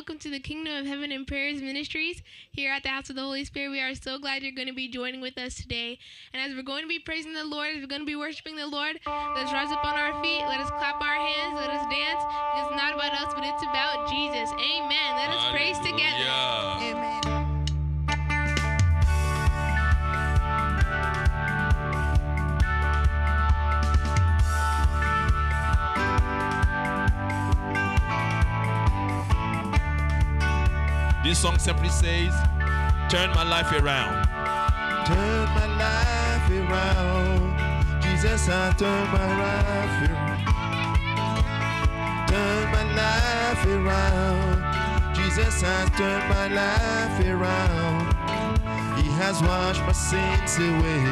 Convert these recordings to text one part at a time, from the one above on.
welcome to the Kingdom of Heaven and Prayers Ministries here at the House of the Holy Spirit. We are so glad you're going to be joining with us today. And as we're going to be praising the Lord, as we're going to be worshiping the Lord, let's rise up on our feet, let us clap our hands, let us dance. It's not about us, but it's about Jesus. Amen. Let us praise together. Amen. This song simply says, turn my life around. Turn my life around. Jesus, I turn my life around. Turn my life around. Jesus has turned my life around. He has washed my sins away.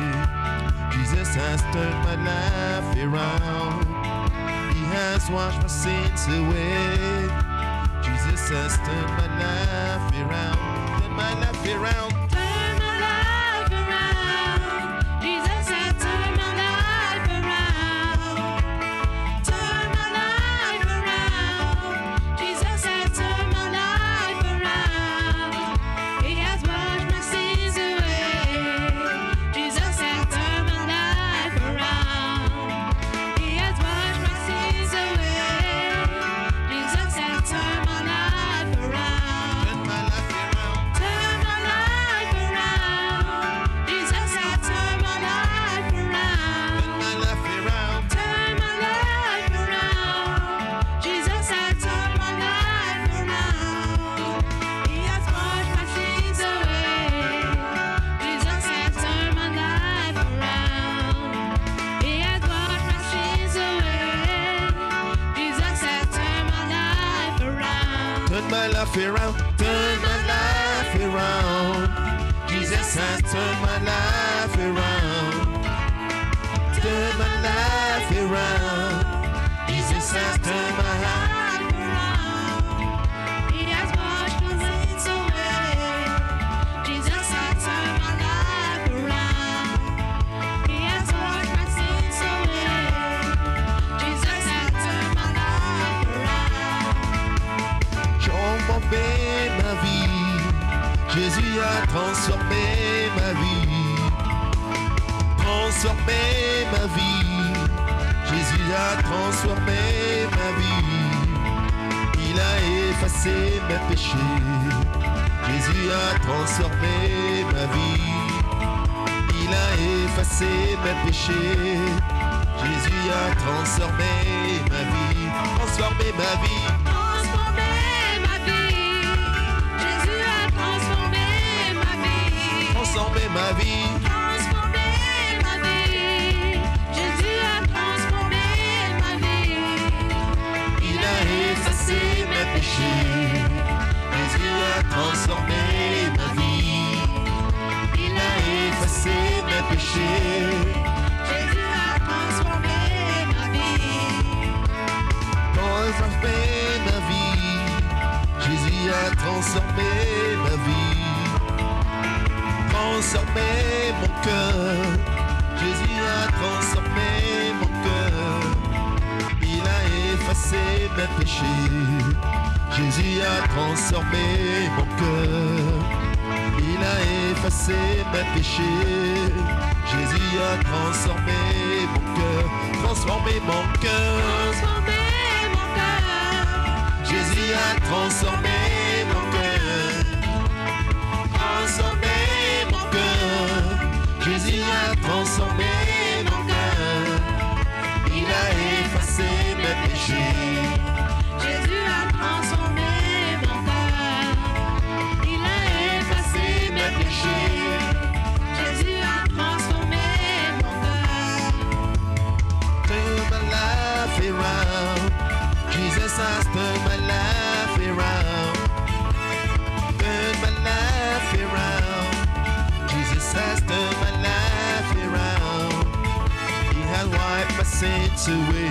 Jesus has turned my life around. He has washed my sins away. Jesus has turned my life around. Turn my life around. Turn my life around. Jesus has turned my life around. Turn my life around. Jesus has turned my life around. He has washed my sins away. Jesus has turned my life around. He has washed my sins away. Jesus has turned my life around. Turn my life around. Turn my life around. Jesus has turned my life around. Turn my life around. Turn my life around. Jesus has turned my life around. He has washed my sins away. Jesus has turned my life around. He has washed my sins away. Jesus has turned my life around. Turn my life around. Turn my life around. Jesus has turned my life around. Turn my life around. Jesus has turned my life around. He has washed my sins away. Jesus has turned my life around. He has washed my sins away. Jesus has turned my life around. transformé ma vie. Jésus a transformé ma vie. Transformé ma vie. Jésus a transformé ma vie. Il a effacé mes péchés. Jésus a transformé ma vie. Il a effacé mes péchés. Jésus a transformé ma vie. Transformé ma vie. Transformer ma vie. Jésus a transformé ma vie. Transformer ma vie. Transformer ma vie. Jésus a transformé ma vie. Il a effacé mes péchés. Jésus a transformé ma vie. Il a effacé mes péchés. Jésus a transformé ma vie. Transformé ma vie. Jésus a transformé ma vie. Transformé mon cœur. Jésus a transformé mon cœur. Il a effacé mes péchés. Jésus a transformé mon cœur. Il a effacé mes péchés. Jésus a transformé mon cœur. Transformé mon cœur. Transformer mon cœur. Jésus a transformé mon cœur. Transformé mon cœur. Jésus a transformé mon cœur. Il a effacé mes péchés. Jésus a transformé mon cœur. Il a effacé mes péchés. Jésus a transformé mon cœur. Turn my life around. Jesus has turned my life around. Turn my life around. Jesus has turned my life around. He has wiped my sins away.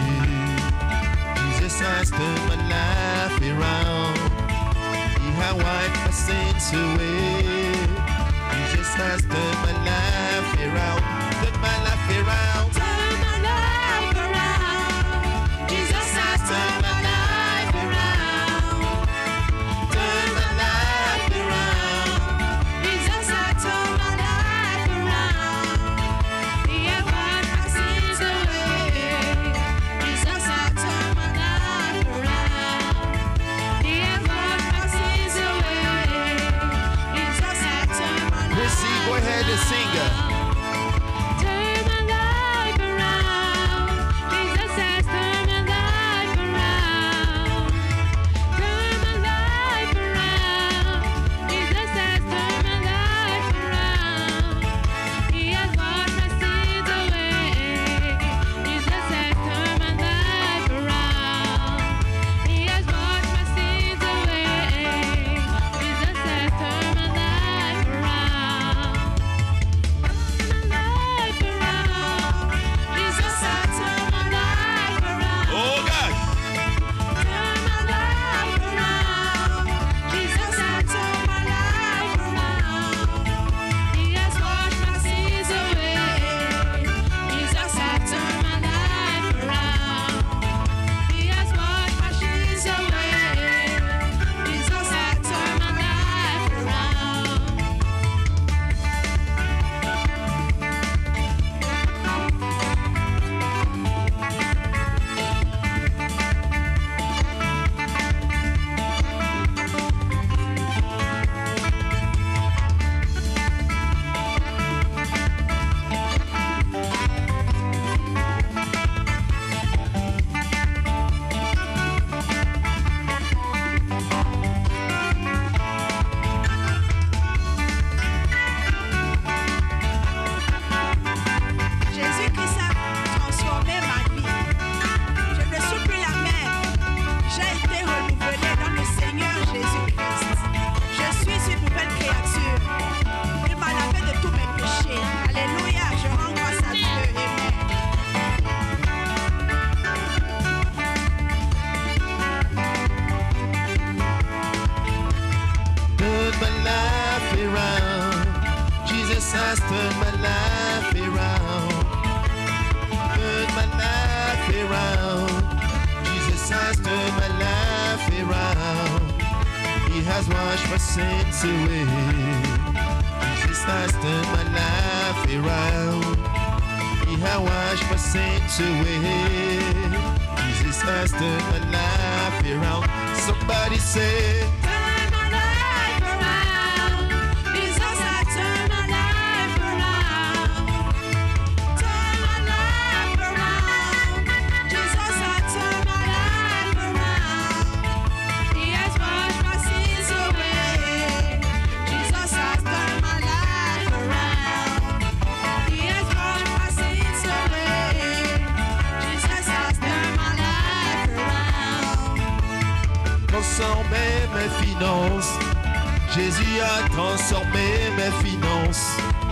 Jesus has turned my life around. He has wiped my sins away. Jesus has turned my life around. Turn my life around. Turn my life around. Jesus has turned my life around. Sing, sing. Turn my life around. Jesus has turned my life around. Turn my life around. Jesus has turned my life around. He has washed my sins away. Jesus has turned my life around. He has washed my sins away. Jesus has turned my life around. Life around. Jesus has turned my life around. Oh God. Turn my life around. Jesus has turned my life around. He has washed my sins away. Jesus has turned my life around. He has washed my sins away. Jesus has turned my life around. Jésus-Christ a transformé ma vie. Je ne suis plus la même. J'ai été renouvelée dans le Seigneur Jésus-Christ. Je suis une nouvelle créature. Il m'a lavé de tous mes péchés. Alléluia, je rends grâce à Dieu. Amen. Turn my life around. Jesus has turned my life around. Turn my life around. Jesus has turned my life around. He has washed my sins away. Jesus has turned my life around. He has washed my sins away. Jesus has turned my life around. Somebody say, Turn my life around. Jesus has turned my life around. Turn my life around. Jesus has turned my life around. He has washed my sins away. Jesus has turned my life around. He has washed my sins away. Jesus has turned my life around. transformé mes finances. Jésus a transformé mes finances.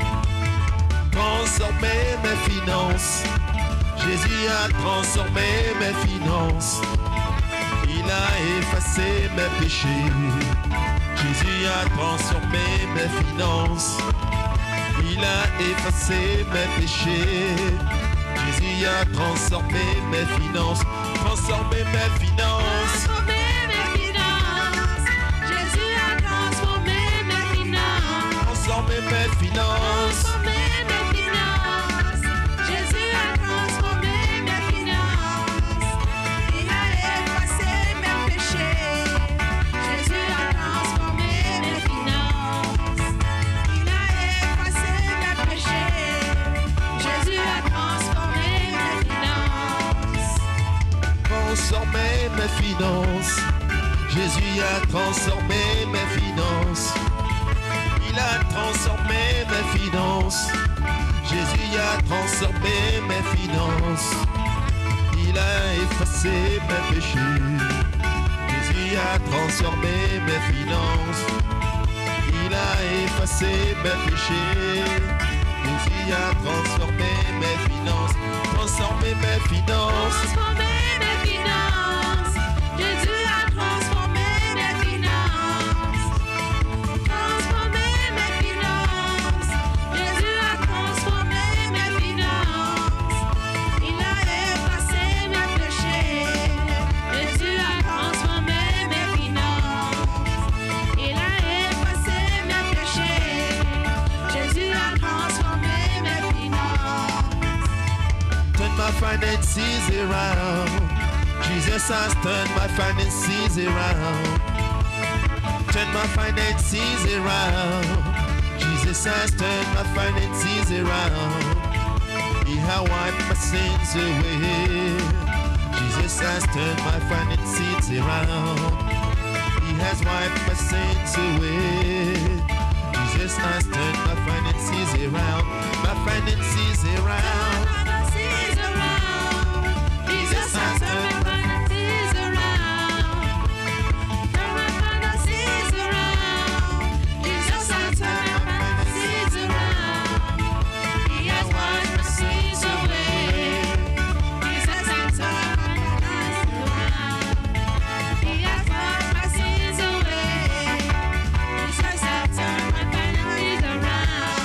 Transformé mes finances. Jésus a transformé mes finances. Il a effacé mes péchés. Jésus a transformé mes finances. Il a effacé mes péchés. Jésus a transformé mes finances. Transformé mes finances. Transformer mes finances. Jésus a transformé mes finances. Transformé mes finances. Transformer mes finances. Jésus a transformé mes finances. Il a effacé mes péchés. Jésus a transformé mes finances. Il a effacé mes péchés. Jésus a transformé mes finances. Transformer mes finances. Jésus a transformé mes finances. Il a transformé mes finances. Jésus a transformé mes finances. Il a effacé mes péchés. Jésus a transformé mes finances. Il a effacé mes péchés. Jésus a transformé mes finances. Transformé mes finances. Transformer mes finances. Jésus a transformé mes finances. Transformer mes finances. Jésus a transformé mes finances. Il a effacé mes péchés. Jésus a transformé mes finances. Il a effacé mes péchés. Jésus a transformé mes finances. Turn my finances around. Jesus has turned my finances around. Turn my finances around. Jesus Jesus has turned my finances around. He has wiped my sins away. Jesus has turned my finances around. He has wiped my sins away. Jesus has turned my finances around. My finances around. Jesus has turned my finances around. Turn my finances around. Jesus has turned my finances around. He has washed my sins away. Jesus has turned my finances around. He has washed my sins away. Jesus has turned my finances around.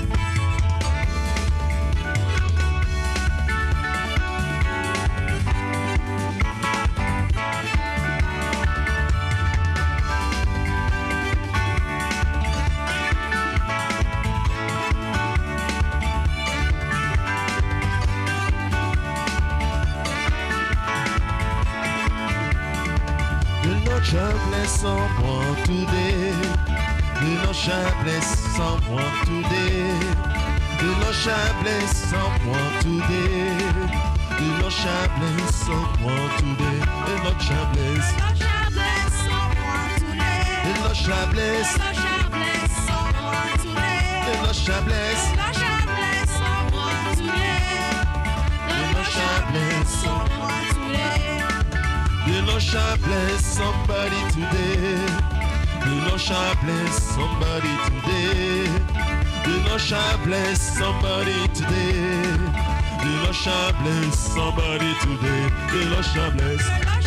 The Lord shall bless someone today. The Lord shall bless someone today. The Lord shall bless someone today. The Lord shall bless someone today. The Lord shall bless. The Lord shall bless. The Lord shall bless. The Lord shall bless someone today. The Lord shall bless somebody today. The Lord shall bless somebody today. The Lord shall bless somebody today. The Lord shall bless somebody today. The Lord shall bless.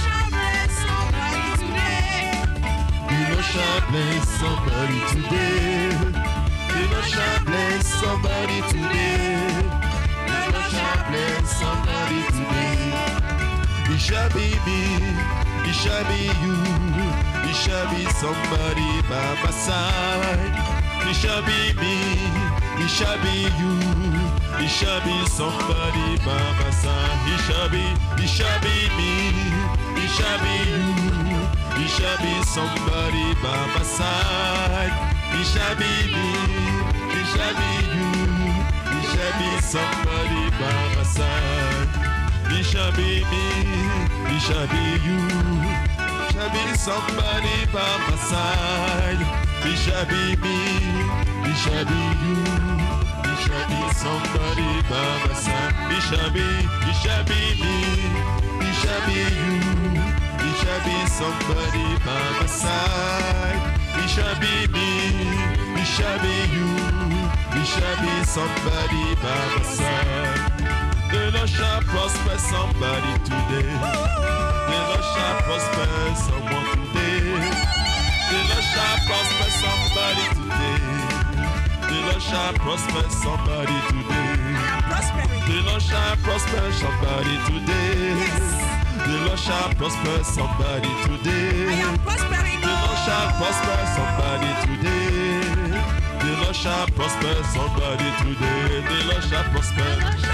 The Lord shall bless somebody today. The Lord shall bless somebody today. The Lord shall bless somebody today. It shall be me, it shall be you, it shall be somebody by my side. It shall be me, it shall be you, it shall be somebody by my side. It shall be me, it shall be you, it shall be somebody by my side. It shall be me, it shall be you, it shall be somebody by my side. It shall be me, it shall be you, it shall be somebody by my side. It shall be me, it shall be you, it shall be somebody by my side. It shall be me, it shall be you, it shall be somebody by my side. It shall be me, it shall be you, it shall be somebody by my side. The Lord shall prosper somebody today. The Lord shall prosper someone today. The Lord shall prosper somebody today. The Lord shall prosper somebody today. The Lord shall prosper somebody today. The Lord shall prosper somebody today. The Lord shall prosper somebody today. The Lord shall prosper somebody today. The Lord shall prosper.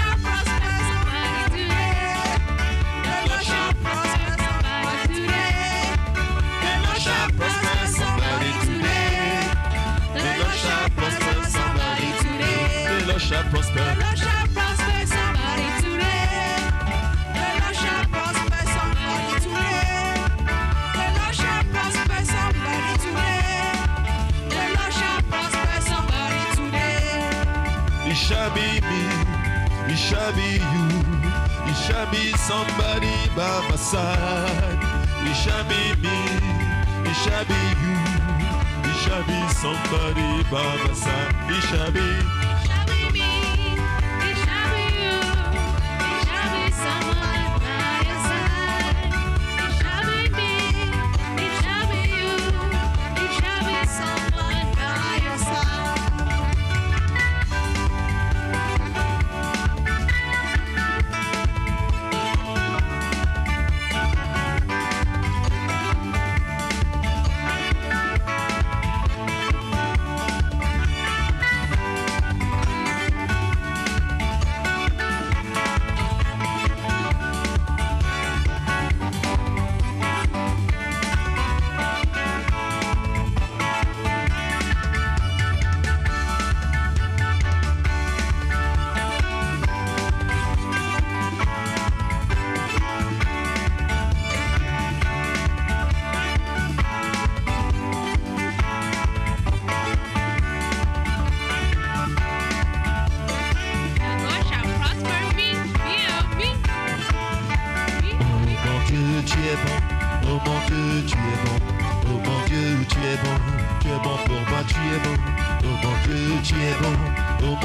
Shall prosper. The Lord shall prosper somebody today. The Lord shall prosper somebody today. The Lord shall prosper somebody today. The Lord shall prosper somebody today. It shall be me, it shall be you, it shall be somebody by my side. It shall be me, it shall be you, it shall be somebody by my side. It shall be.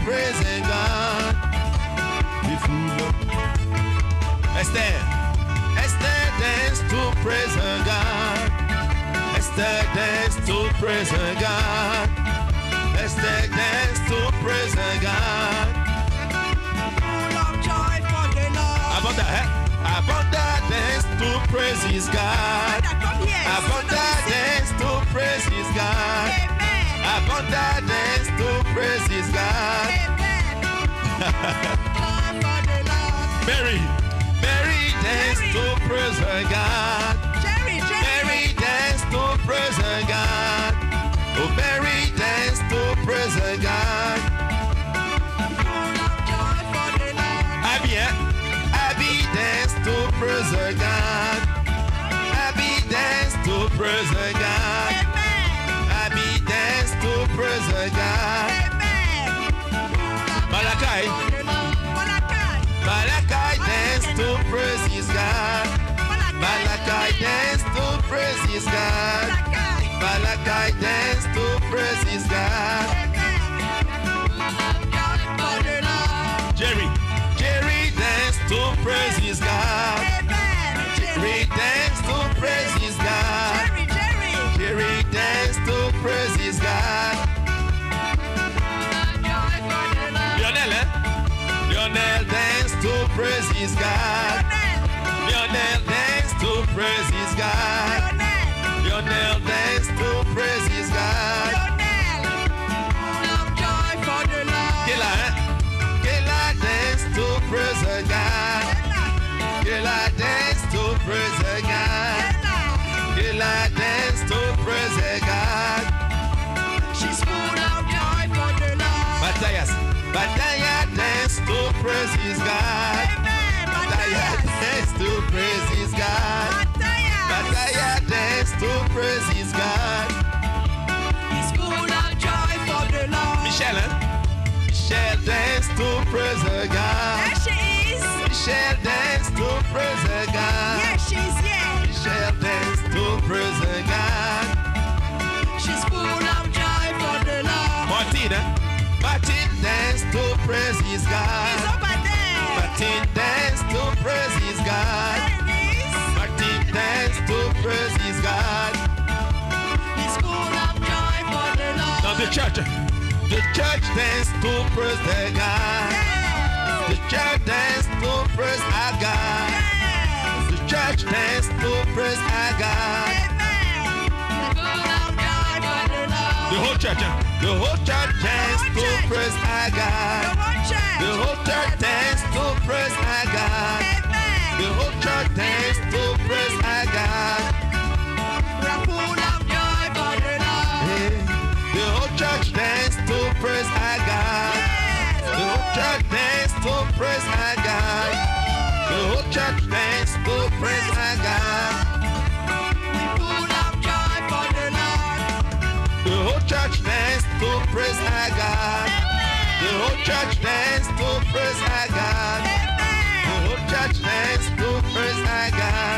praising God. Be full of Esther. Esther dance to praise God. Esther dance to praise God. Esther dance to praise God. Full of joy for the Lord. Abundant dance to praise His God. Father, come here. Abundant dance to praise His God. Amen. Abundant dance to praise His God. Amen. Joy for the Lord. Mary dance to praise her God. Jerry. Mary dance to praise her God. Oh, Mary dance to praise her God. Full of joy for the Lord. Abby dance to praise her God. Abby dance to praise her God. Amen. Abby dance to praise her God. Amen. Malachi dance to praise his God. Malachi dance to praise his God. Malachi dance to praise his God. Jerry dance to praise his God. Jerry dance to praise his God. Jerry dance to praise his God. Lionel dance to praise his God. Lionel dance to praise his God. Lionel dance to praise his God. Kayla dance to praise her God. Kayla dance to praise her God. Kayla dance to praise her God. She's full of joy for the Lord. Bataya dance to praise his God. Bataya dance to praise his God. Bataya dance to praise his God. He's full of joy for the Lord. Michelle dance to praise her God. There she is. Michelle dance to praise her God. Yes, she's here. Michelle dance to praise her God. She's full of joy for the Lord. Martin dance to praise his He's God. over there. Martin dance to praise his God. There he is. Martin dance to praise his God. He's full of joy for the Lord. Now the church dance to praise their God. Yes. The church dance to praise our God. Yes. The church dance to praise our God. Amen. Full of joy for the Lord. The whole church dance to praise our God. The whole church dance to praise our God. Amen. The whole church dance to praise our God. We're full of joy for the Lord. Hey, the whole church dance to praise our God. Yes. The whole church dance to praise our God. The whole church dance to praise our God. We're full of joy for the Lord. The whole church dance to praise our God. The whole church dance to praise our God. The whole church dance to praise our God.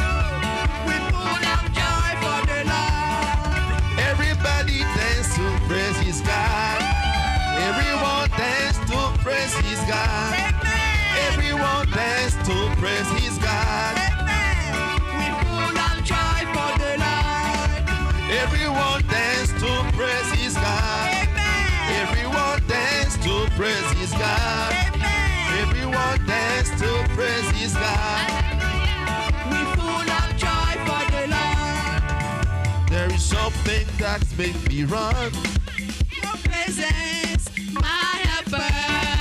We're full of joy for the Lord. Everybody dance to praise his God. Everyone dance to praise his God. Everyone dance to praise his God. We're full of joy for the Lord. Everyone dance to praise his God. Everyone dance to praise his God. Everyone dance to praise his God. We're full of joy for the Lord. There is something that makes me run. Your presence, my helper.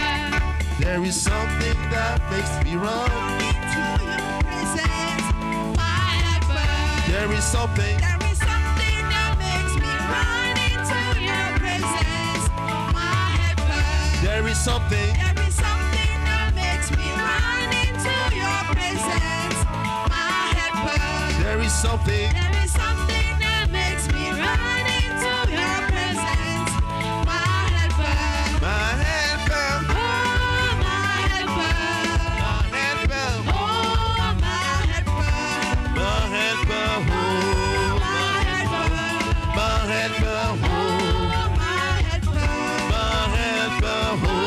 There is something that makes me run. Into your presence, my helper. There is something. There is something that makes me run into your presence, my helper. There is something. There is something that makes me run into your presence, my helper. There is something. There is something that makes me run into your presence, my helper. My helper. Oh, my helper. My helper. Oh, my helper. My helper. Oh, my helper. My helper. Oh, my helper. My helper.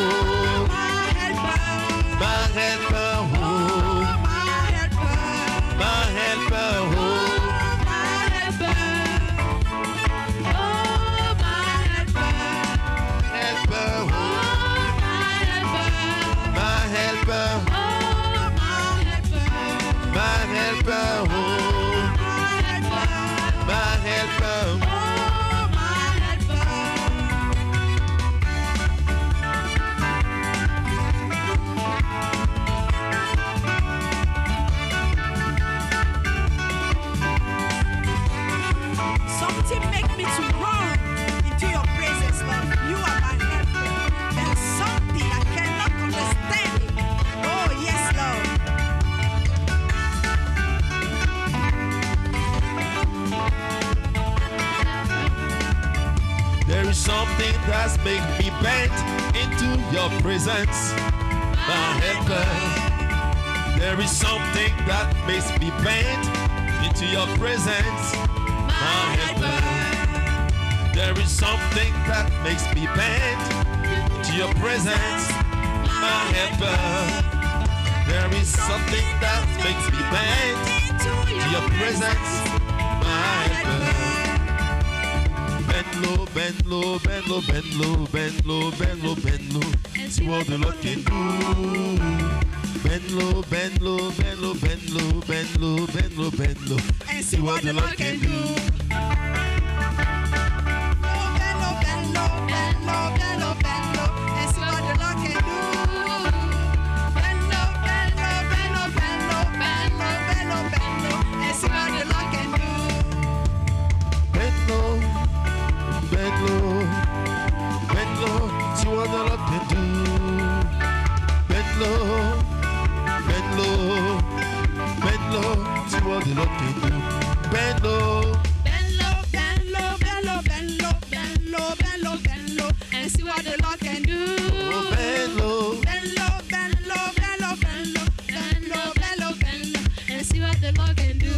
helper, Oh, my helper. my helper, oh, My helper. my helper. Oh, my helper. Something make me to run into your presence, Lord. You are my helper. There's something I cannot understand. Oh, yes, Lord. There is something that's make me bend into your presence, my helper. There is something that makes me bend into your presence, my helper. There is something that makes me bend into your presence, my helper. There is something that makes me bend into your presence, my helper. Bend low, bend low, bend low, bend low, bend low, bend low, bend low. See what the Lord can do. Bend low, bend low, bend low, bend low, bend low, bend low, bend low. And see what the Lord can do. Oh, bend low, bend low, bend low, bend low, bend low. And see what the Lord can do. Bend low, bend low, bend low, bend low, bend low, bend low, bend low. And see what the Lord can do. Bend low, bend low, bend low. See what the Lord can do. Bend low, bend low, bend low. See what the Lord can do. Bend low. Bend low, bend low, bend low, bend low, bend low, bend low, bend low. And see what the Lord can do. Oh, bend low. Bend low, bend low, bend low, bend low, bend low, bend low, bend low. And see what the Lord can do.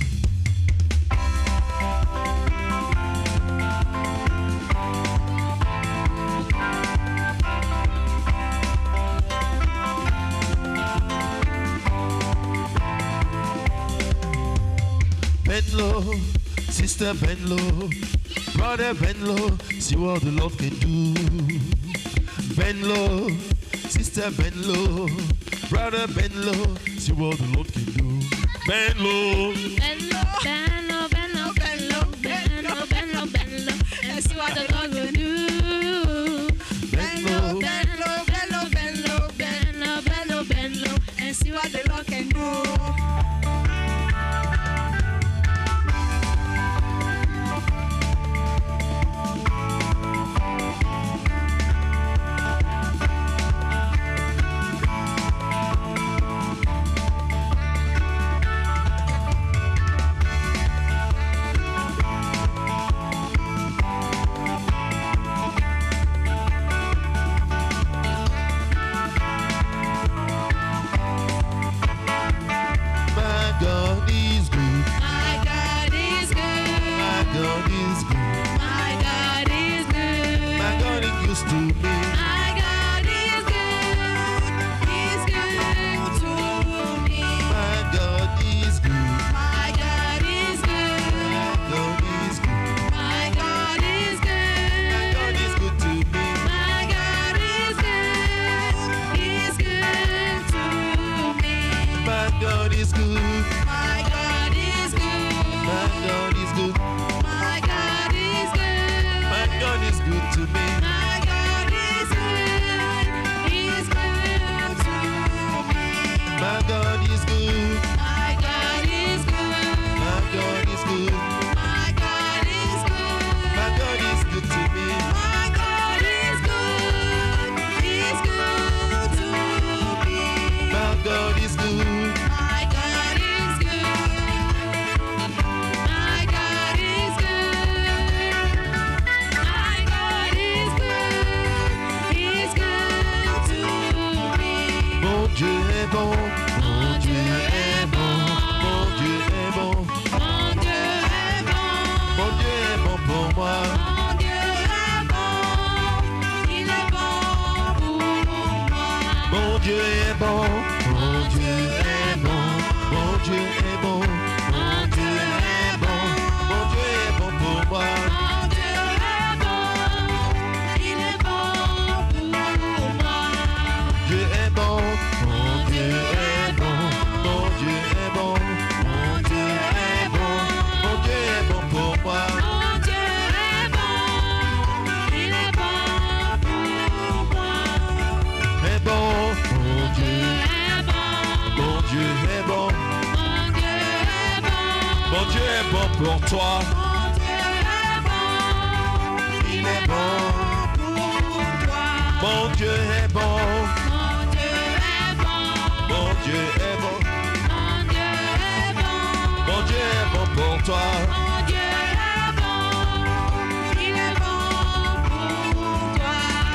Bend low, sister bend low, brother bend low, see what the Lord can do. Bend low, sister bend low, brother bend low, see what the Lord can do. Bend low, Bend low, bend low, bend low, bend low, bend low, bend low, bend low, and see what the Lord will do. bend low, Bend low, bend low, bend low, bend low, bend low, bend low. And see what the Lord can do. my God is good, My God is good. my God is good, My God is good. my God is used to me. My God is good. He's good to me. My God is good, My God is good. God is good, My God is my God good. is good to me. My God is good. He's good to me. My God is good, My God is good. my God is good, My God is good. my God is good to me. My God is good. He's good to me. My God is good, My God is good. my God is good, My God is good. my God is good to me. My God is good. He's good to me. My God is good, My God is good. My God is good. My God is good. He's good to me. mon Dieu est bon, mon Dieu est bon, mon Dieu est bon, Mon Dieu est bon. mon Dieu est bon pour moi. Mon Dieu est bon. Il est bon pour moi. Mon Dieu est bon, mon Dieu est bon, mon Dieu est bon, mon Dieu est bon, mon Dieu est bon pour moi. Mon Dieu est bon. Il est bon pour moi. Dieu est bon, mon Dieu est bon pour toi. Mon Dieu est bon. Il est bon pour toi. Mon Dieu est bon. Mon Dieu est bon. Mon Dieu est bon. Mon Dieu est bon. Mon Dieu est bon pour toi. Mon Dieu est bon. Il est bon pour toi.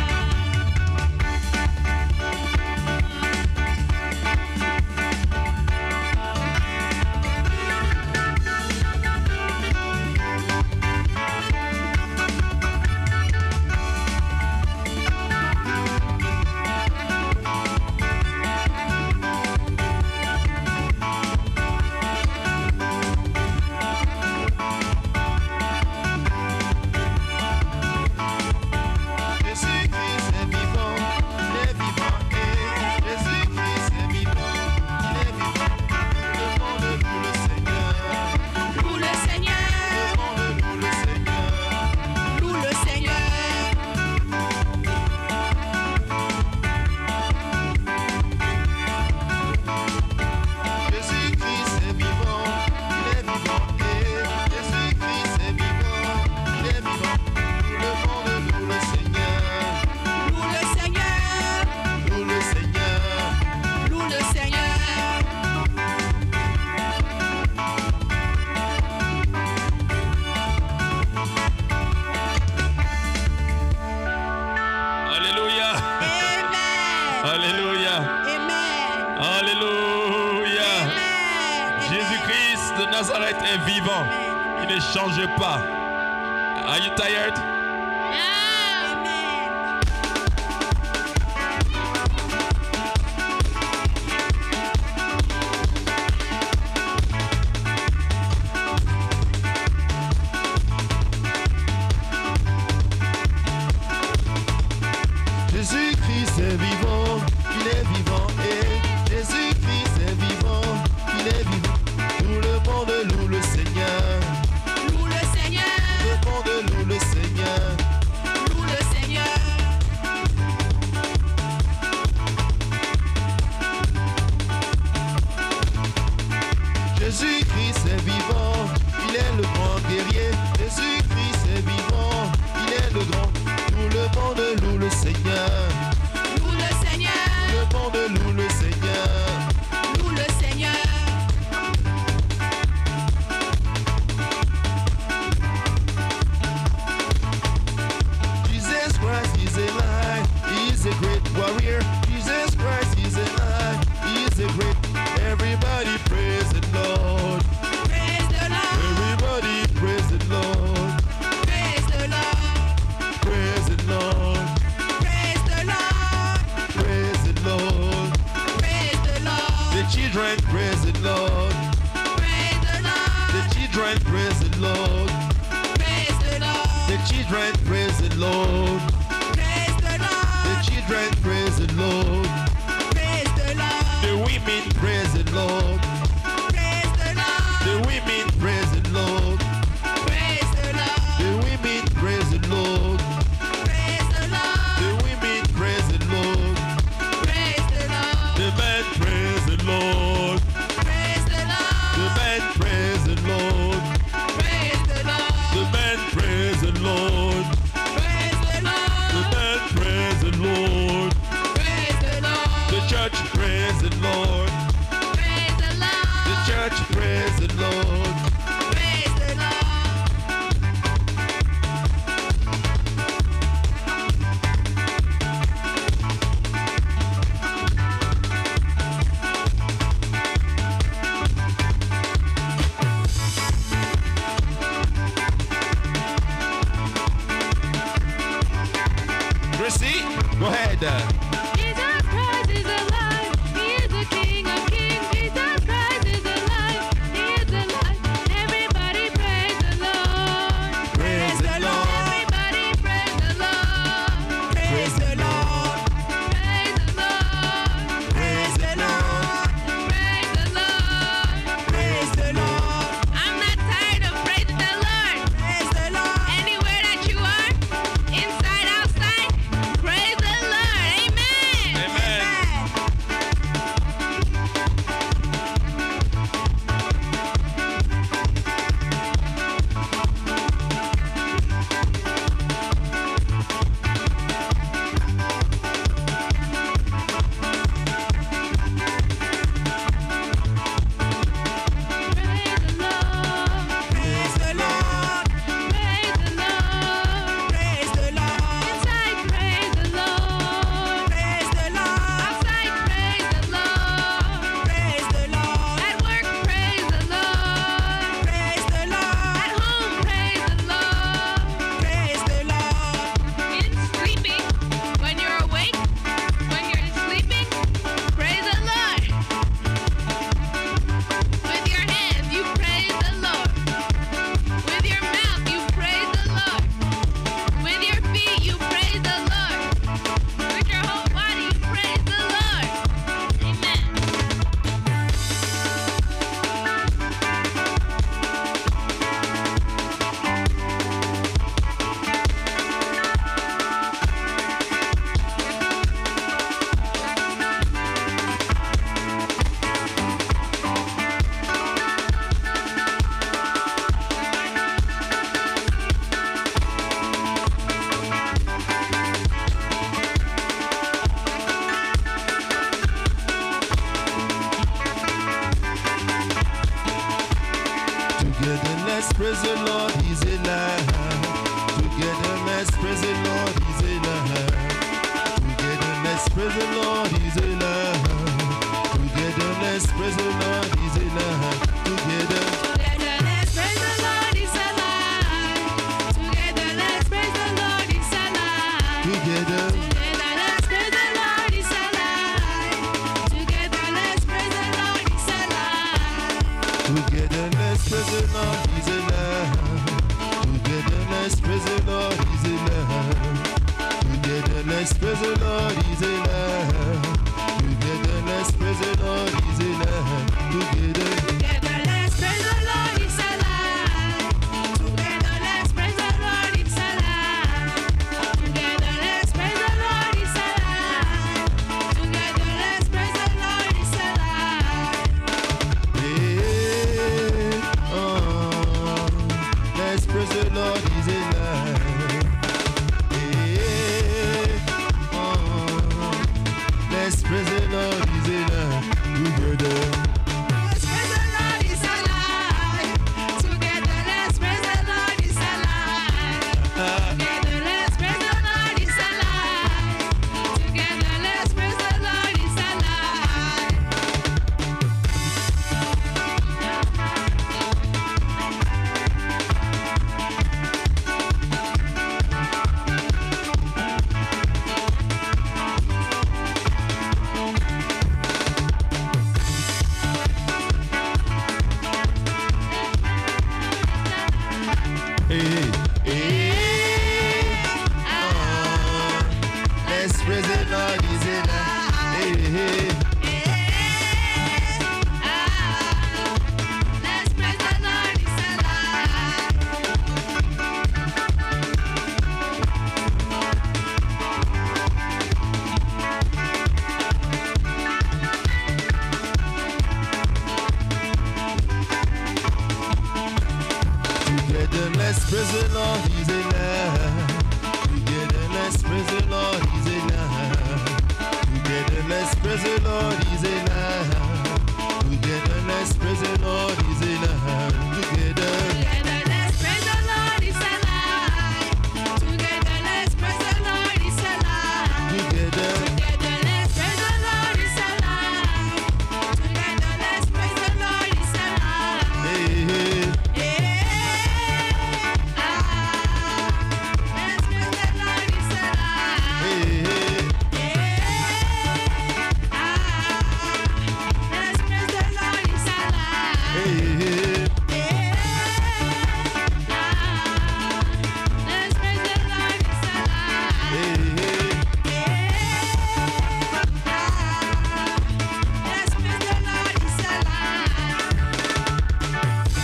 Jésus-Christ est vivant, il est vivant, et Jésus-Christ est vivant, il est vivant. Le monde loue le Seigneur, Loue le Seigneur. le monde loue le Seigneur. Loue le Seigneur. Jésus-Christ est vivant, il est vivant, et Jésus-Christ est vivant, il est vivant. Le monde loue le Seigneur, Loue le Seigneur. loue le Seigneur. Loue le Seigneur. Alléluia. Amen. Alléluia. Amen. Alléluia. Amen. Jésus-Christ de Nazareth est vivant. Il ne change pas. Are you tired? Amen. Jésus-Christ est vivant, il est vivant, et Jésus-Christ est vivant, il est vivant. Tout le monde loue le Seigneur, Loue le Seigneur. le monde loue le Seigneur. Loue le Seigneur. Jésus-Christ est vivant, il est le grand guerrier. Jésus-Christ est vivant, il est le grand. Tout le monde loue le Seigneur, Loue le Seigneur. le monde loue le Seigneur. Loue le Seigneur. Jesus Christ is alive, he is a great warrior. Jesus Christ is alive, he is a great. Everybody praise the Lord. Praise the Lord. Everybody praise the Lord. Praise the Lord. Praise the Lord. Praise the Lord. Praise the Lord. Praise the Lord. The children praise the Lord. Praise the Lord. The children praise the Lord. Praise the Lord. The children praise the Lord. Praise the Lord. The children praise the Lord. Praise the Lord. The women praise the Lord. Praise the Lord. The women praise the Lord. Praise the Lord. The women praise the Lord. Praise the Lord. The women praise the Lord. Praise the Lord. The men praise the Lord. Praise the Lord. The men praise the Lord. Praise the Lord. The men praise the Lord. Praise the Lord. The men praise the Lord. Praise praise the Lord, He's alive. Together, let's praise the Lord, He's alive. Together, let's praise the Lord, He's alive. Together, let's praise the Lord, He's alive. Together, let's praise the Lord, He's alive. Together, let's praise the Lord, He's alive. together, Let's praise the Lord, He's alive. Together, let's praise the Lord, He's alive. together, let's praise the Lord, He's alive. Together, let's praise the Lord, He's alive. Together, let's praise the Lord, He's alive. Together, let's praise the Lord, He's alive. Together, Together, let's praise the Lord, He's alive. Together, let's praise the Lord, He's alive. Together, let's praise the Lord, He's alive. Together, let's praise the Lord, He's alive. yeah, oh, let's praise the Lord, He's alive. Yeah, oh, let's praise the Lord, He's alive. Together. Let's praise the Lord, He's alive. Together, let's praise the Lord, He's alive. Together, let's praise the Lord, He's alive. Together, let's praise the Lord, He's alive. Hey, hey, oh, let's praise the Lord, He's alive. Hey, hey, Let's praise the Lord, He's alive. together, let's praise the Lord, He's alive. Together, let's praise the Lord, He's alive. Together, let's praise the Lord, He's alive. Together, let's praise the Lord, He's alive. Together, Together, let's praise the Lord, He's alive. Together, let's praise the Lord, He's alive. together, Together, let's praise the Lord, He's alive. Together, let's praise the Lord, He's alive. hey, hey, Let's praise the Lord, He's alive. hey, hey. Let's praise the Lord, He's alive. Hey, hey, Let's praise the Lord, He's alive. hey, hey. Let's praise the Lord, He's alive.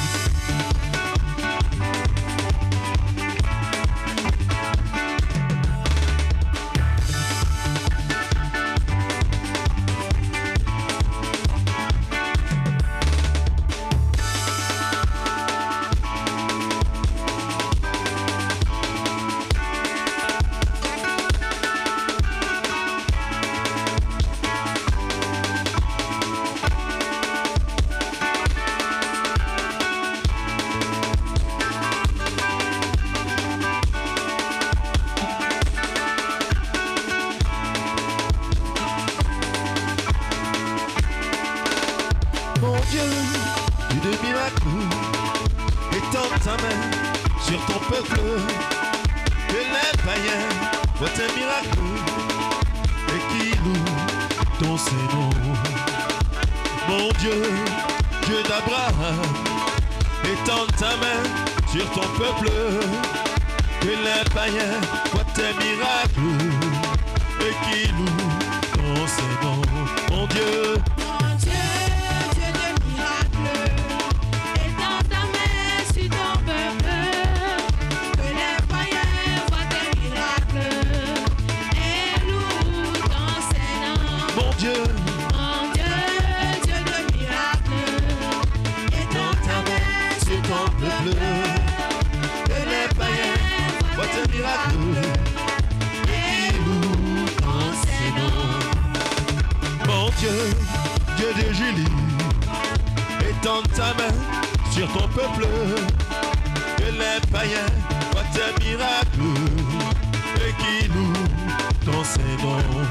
Mon Dieu, Dieu de miracles, étends ta main sur ton peuple, que les païens voient tes miracles et qui louent ton Saint-Nom. Mon Dieu, Dieu d'Abraham, étends ta main sur ton peuple, que les païens voient tes miracles et qui louent ton Saint-Nom. Mon Dieu, Mon Dieu, Dieu de miracles, étends ta main sur ton peuple, que les païens voient tes miracles et louent ton Saint-Nom. mon Dieu, Mon Dieu, Dieu de miracles, étends ta main sur ton peuple, que les païens voient tes miracles et louent ton Saint-Nom. Mon Dieu, Dieu de Julie, étends ta main sur ton peuple, que les païens voient tes miracles et qui louent ton Saint-Nom.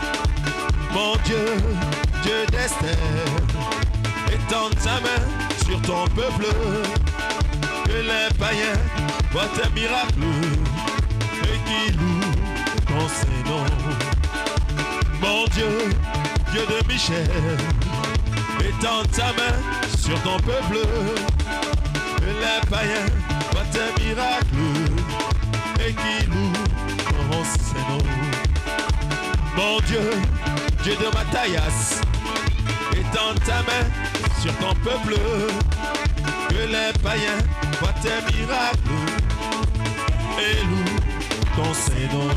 Mon Dieu, Dieu d'Esther, étends ta main sur ton peuple, que les païens voient tes miracles et qui louent ton Saint-Nom. Mon Dieu, Dieu de Michel, étends ta main sur ton peuple, que les païens voient tes miracles et qui louent ton Saint-Nom. Mon Dieu, Dieu de Mathias, étends ta main sur ton peuple, que les païens voient tes miracles et louent ton Saint-Nom.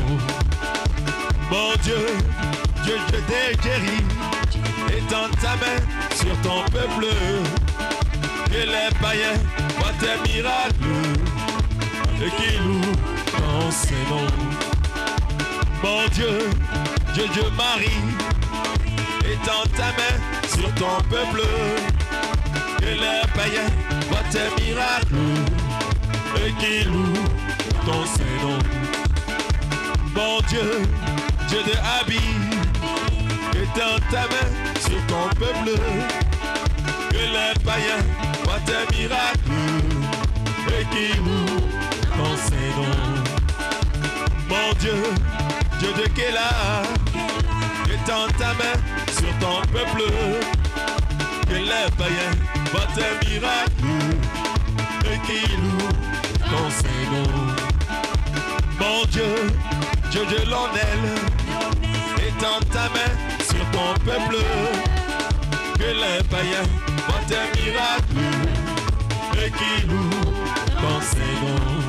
Mon Dieu, Dieu de Jerry, étends ta main sur ton peuple, que les païens voient tes miracles et qui louent ton Saint-Nom. Mon Dieu, Dieu de Marie, étends ta main sur ton peuple, que les païens voient tes miracles et qui louent ton Saint-Nom. Mon Dieu, Dieu de Abi, étends ta main sur ton peuple, que les païens voient tes miracles et qui louent ton Saint-Nom. Mon Dieu, Dieu de Kéla, étends ta main sur ton peuple, que les païens voient tes miracles et qui louent ton Saint-Nom. Mon Dieu, Dieu de Londel, étends ta main sur ton peuple, que les païens voient tes miracles et qui louent ton Saint-Nom.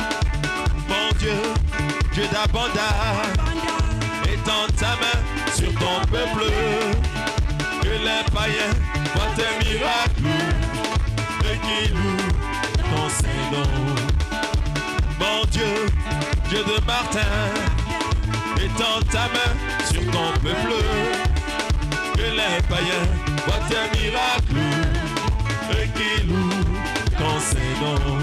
Mon Dieu, Dieu d'Abanda, étends ta main sur ton peuple, que les païens voient tes miracles et qui louent ton Saint-Nom. Mon Dieu, Dieu de Martin, étends ta main sur ton peuple, que les païens voient tes miracles et qui louent ton Saint-Nom.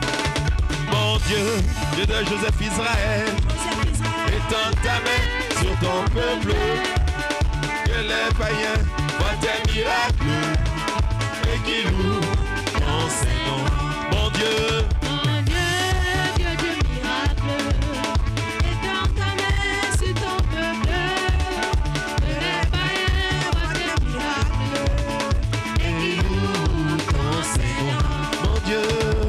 Mon Dieu, Dieu de Joseph Israël, étends ta main sur ton peuple, que les païens voient tes miracles et qui louent ton Saint-Nom. Mon Dieu, Dieu du miracle, étends ta main sur ton peuple, que les païens voient tes miracles et qui louent ton Saint-Nom. mon Dieu,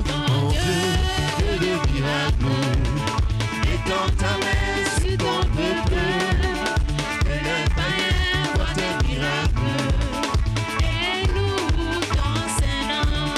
Dieu de miracle, étends ta main sur ton peuple, Que les païens voient tes miracles et louent ton Saint-Nom.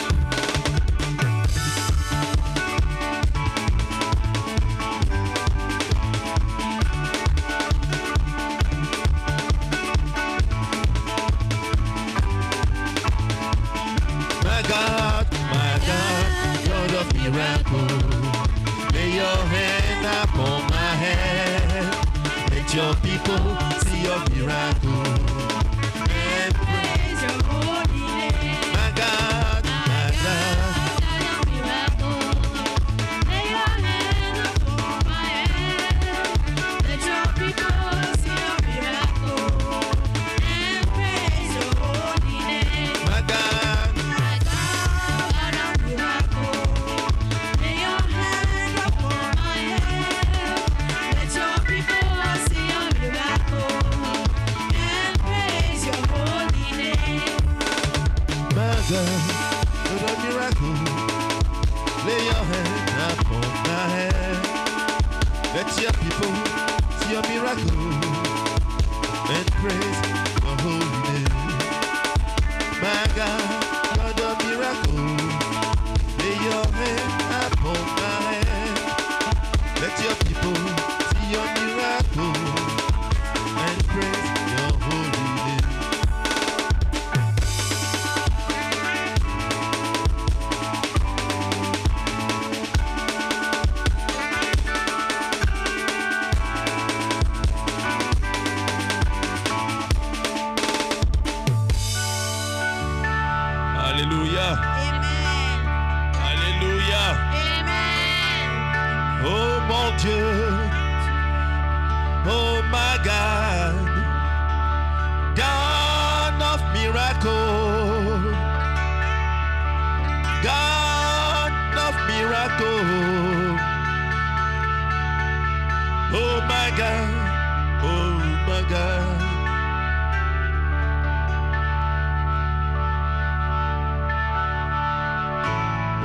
my God, Lord of miracle, lay your hand upon my head, let your people see your miracle, and Praise your holy name. my God, Your miracle. Lay your hand upon my head. Let your people see your miracle and praise your holy name. my God, My God, a miracle. Lay your hand upon my head. Let your people see your miracle and praise your holy name. my God, Lord of miracle, lay your hand upon my head, let your people see your miracle, and praise your holy name. My God, Lord of miracle, lay your hand upon my head, let your people see your miracle, and praise your holy name.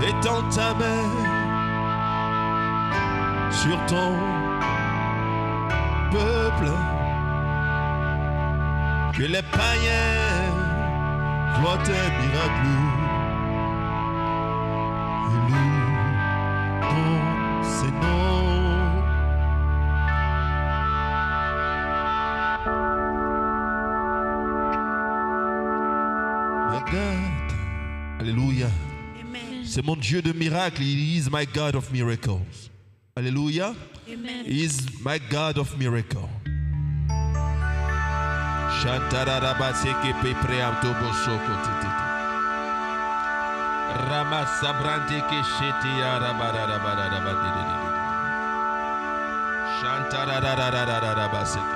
étends ta main sur ton peuple, que les païens voient tes miracles et louent ces noms. My God, Alléluia. Amen. C'est mon Dieu de miracles. He is my God of miracles. Alléluia. Amen. He is my God of miracles. Shantarabaseke pepream tobosoko tititi. Ramasabrante ke shetia rabarabarabarabadididi. Shantarararararabaseke.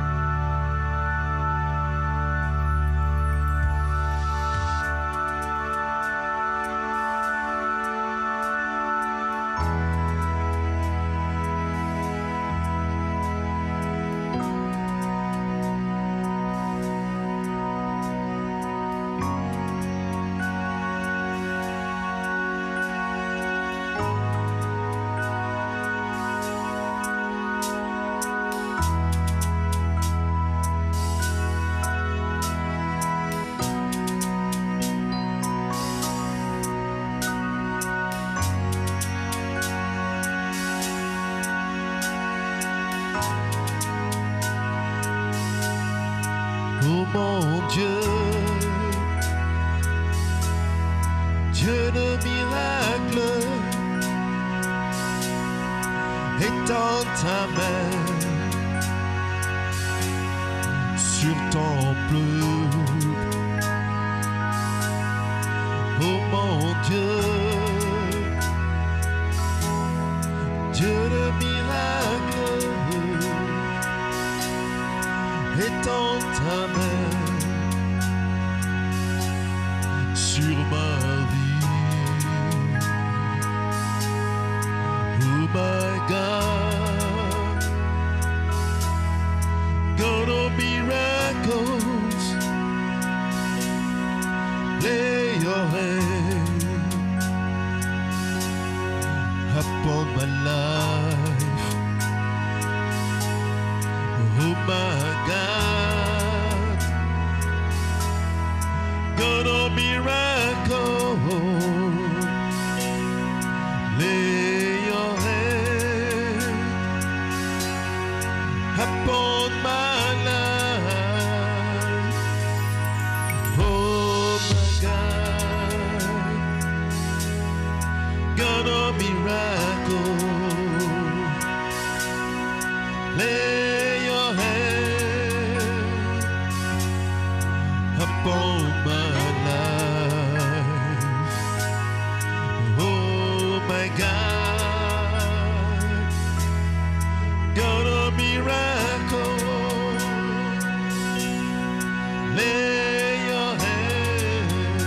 Oh mon Dieu, Dieu de miracles, étends ta main sur ton peuple. Oh mon Dieu, Dieu de miracles, étends ta main sur ma vie. Oh my God, God of miracles, lay your hand upon my life. Oh my God, God of miracles, lay your hand upon my life. Oh my God, God of miracles, lay your hand upon my life. Oh my God, God of miracles, lay your hand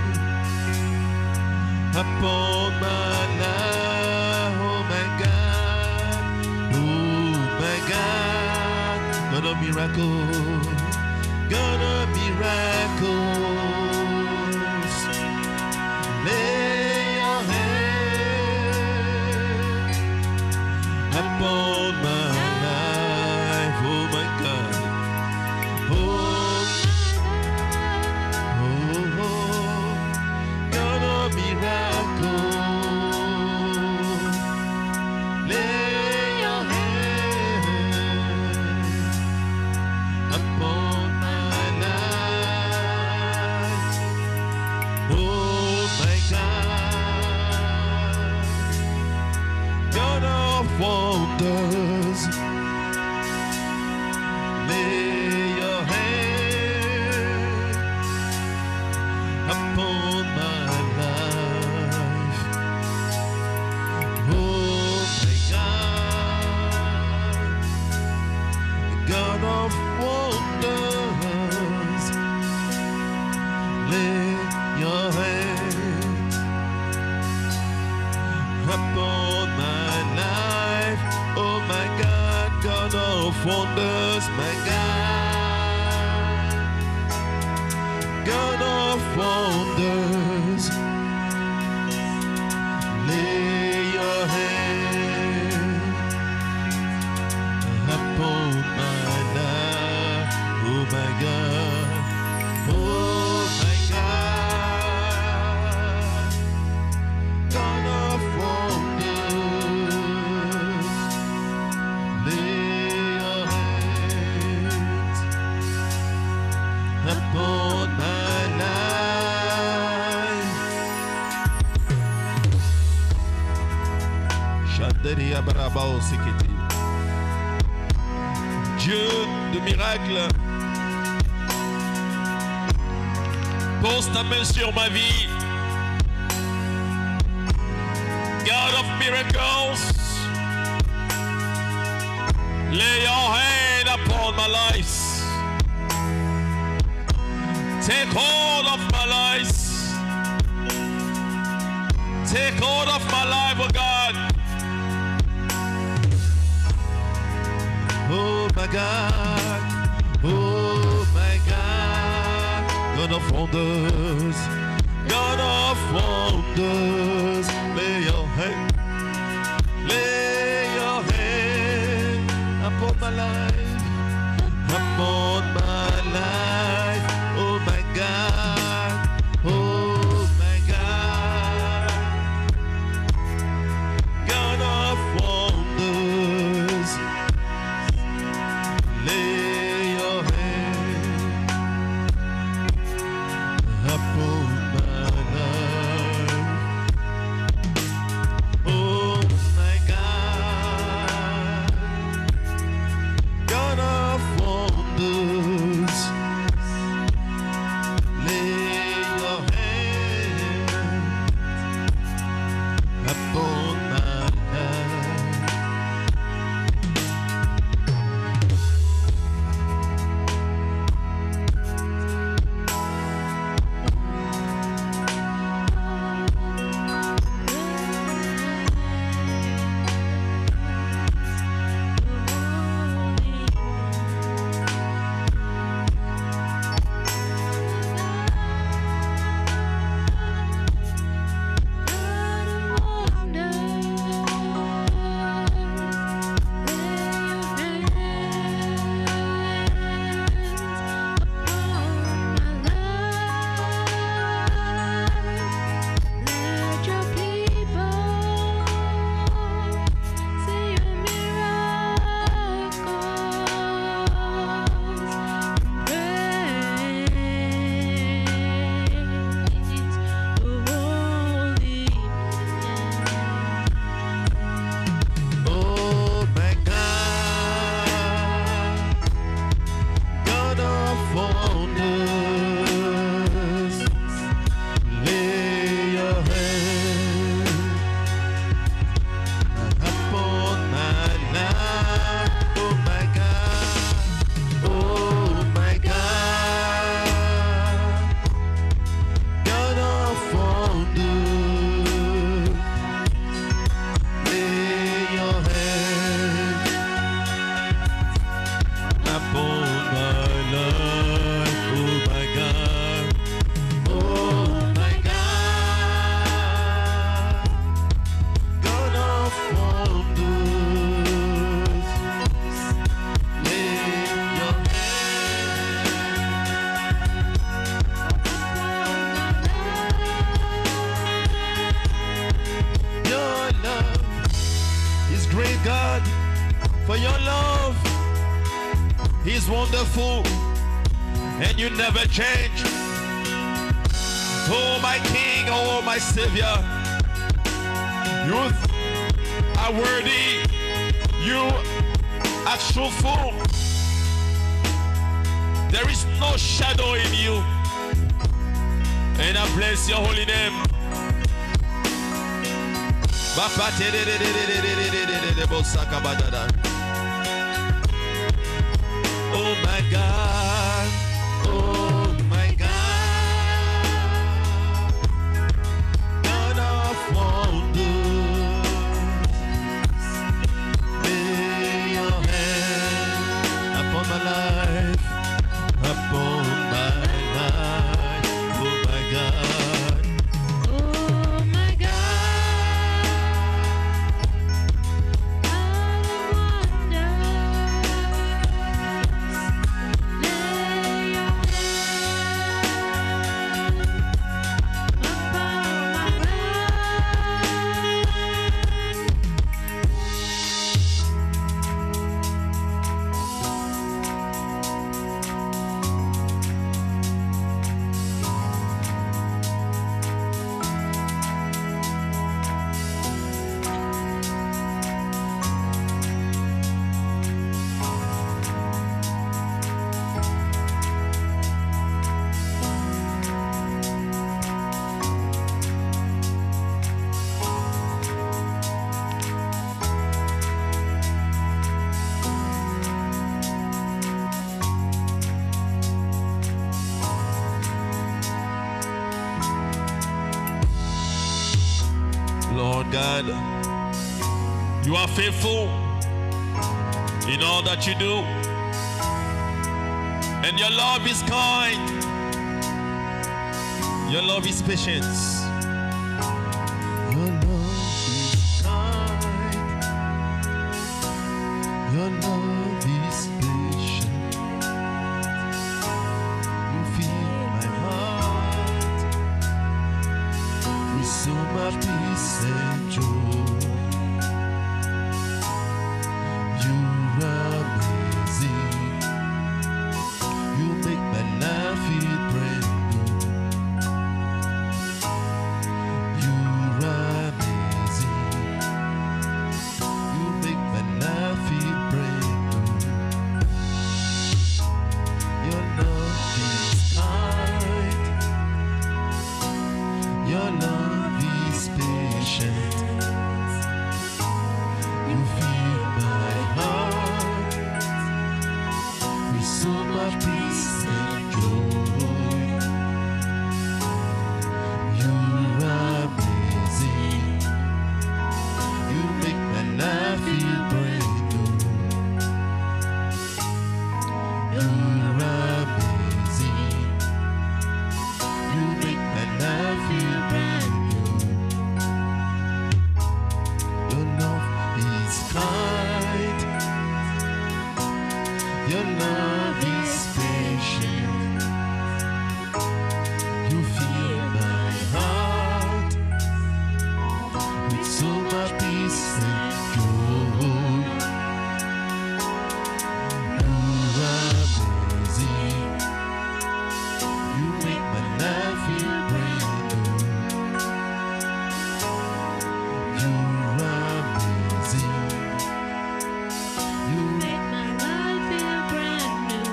upon my life. Oh my God, oh my God, God of miracles, God of miracles, lay your hand upon my life. Oh my God, oh, oh, oh, God of miracles, lay your hand upon my life. Oh my God, God of wonders, lay your hand upon my life. Oh my God, God of wonders, lay your hand upon my life. Oh my God, God of wonders, my God, God of wonders, my God. Oh my God. God of wonders. Lay your hands upon my life. Chanderia Barabao Sikiti. Dieu de miracles, pose ta main sur ma vie. God of miracles, lay your hand upon my life. Take hold of my life. Take hold of my life, oh God. Oh my God, oh my God, God of wonders, God of wonders, lay your hand upon my life, upon my life, oh my God, oh my God, God of wonders. Lay your hand upon my life. Oh my God, God of wonders. Lay your hand upon my life. God, for your love. He's wonderful and you never change. Oh my King, oh my Savior, you are worthy, you are truthful. There is no shadow in you, and I bless your holy name. Oh my God, oh my God, God of wonders, lay your hand upon my life, upon my life, oh my God. Oh my God, God of wonders, God. You are faithful in all that you do. And your love is kind. Your love is patience. Your love is kind. Your love is patient. You fill my heart with so much peace and joy. You are amazing. You make my life feel brand new. You are amazing. You make my life feel brand new. Your love is kind. Your love is patient. You fill my heart with so much peace and joy. You are amazing. You make my life feel brand new. You are amazing. You make my life feel brand new. Your love is kind. Your love is patient. You fill my heart with so much peace and joy. You are amazing. You make my life feel brand new. You are amazing. You Make my life feel brand new.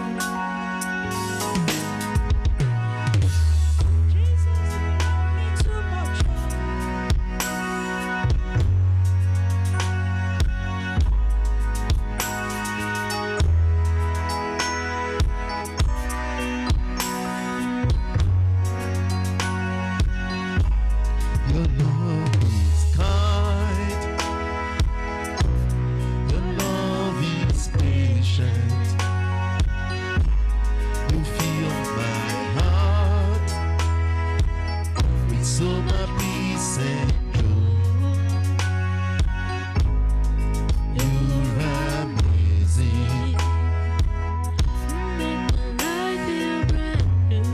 Jesus, you love me too much. Your love is kind. Your love is patient. You fill my heart with so much peace and joy. You are amazing. Make my life feel brand new.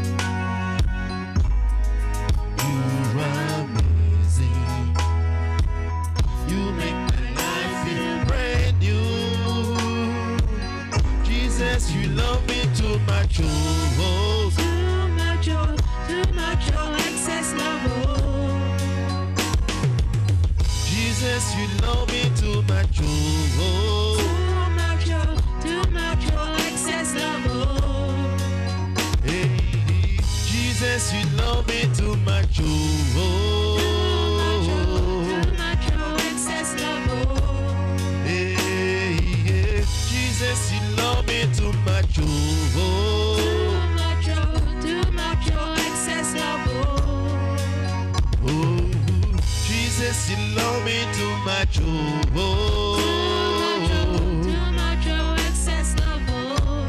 You are amazing. You make my life feel brand new. Jesus, you love me too much. Oh, Too much, oh, excess love, oh. Jesus, you love me too much. Oh, Too much, oh, excess love, oh. hey, Jesus, you love me too much. Oh, Too much, oh, excess love, oh. hey, yeah. Jesus, you love me too much. Oh, Too much, oh, excess love, oh. oh, Jesus, you love me too much. Oh, Too much, oh, excess love, oh.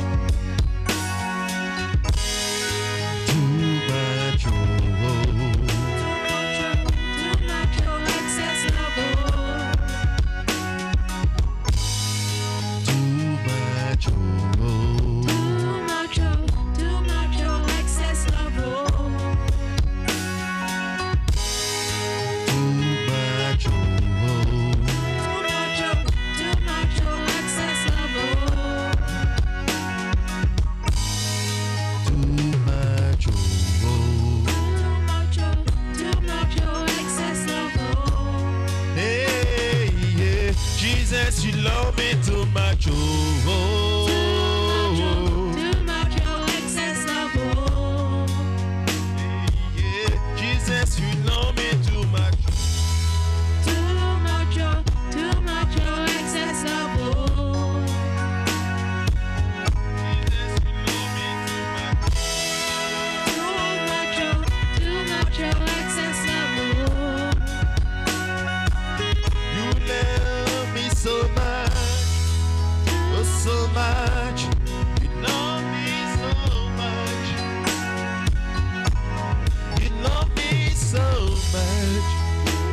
too much. Oh,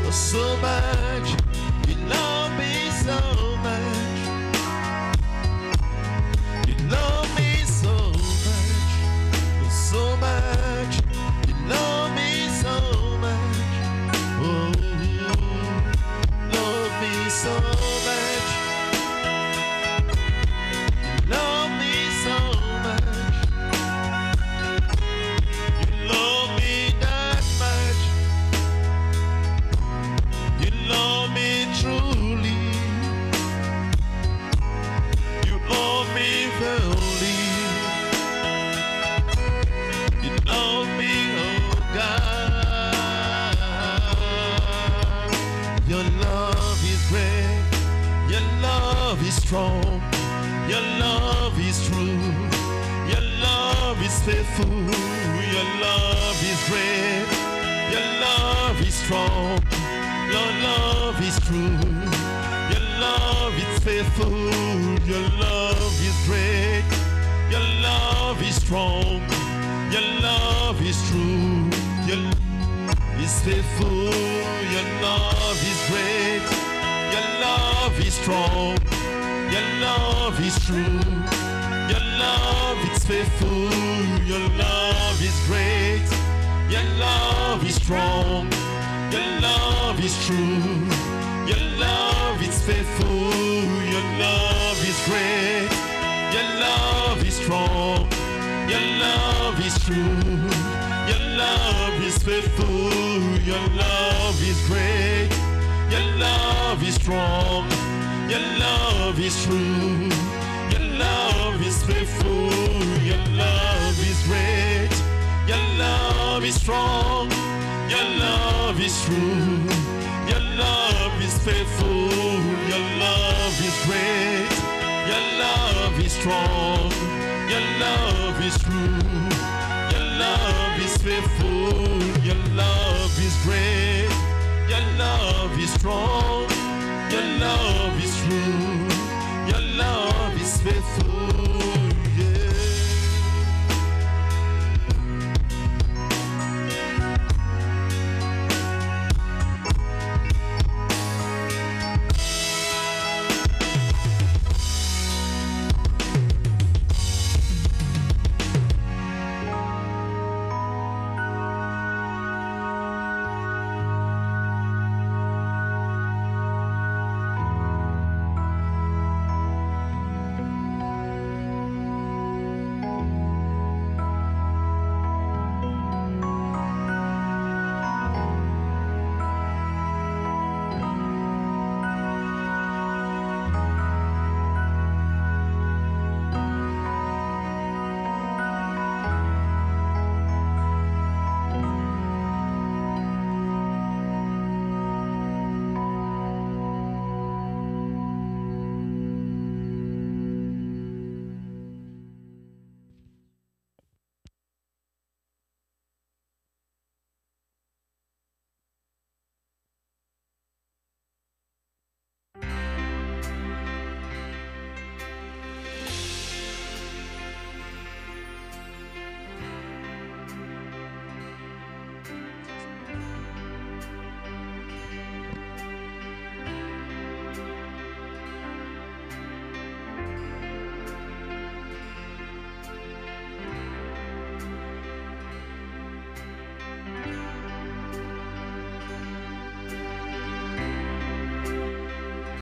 so much. You love me so much. You love me so much. So much. You love me so much. Oh, love me so much. You love me so much. You love me that much. You love me truly. You love me fully. You love me, oh God. Your love is great. Your love is strong. Your love is true. Your love is faithful. Your love is great. Your love is strong. Your love is true. Your love is faithful. Your love is great. Your love is strong. Your love is true. Your love is faithful. Your love is great. Your love is strong. Your love is true. Your love is faithful. Your love is great. Your love is strong. Your love is true. Your love is faithful. Your love is great. Your love is strong. Your love is true. Your love is faithful. Your love is great. Your love is strong. Your love is true. Your love is faithful. Your love is great. Your love is strong. Your love is true. Your love is faithful. Your love is great. Your love is strong. Your love is true. Your love is faithful. Your love is great. Your love is strong. Your love is true. Your love is faithful.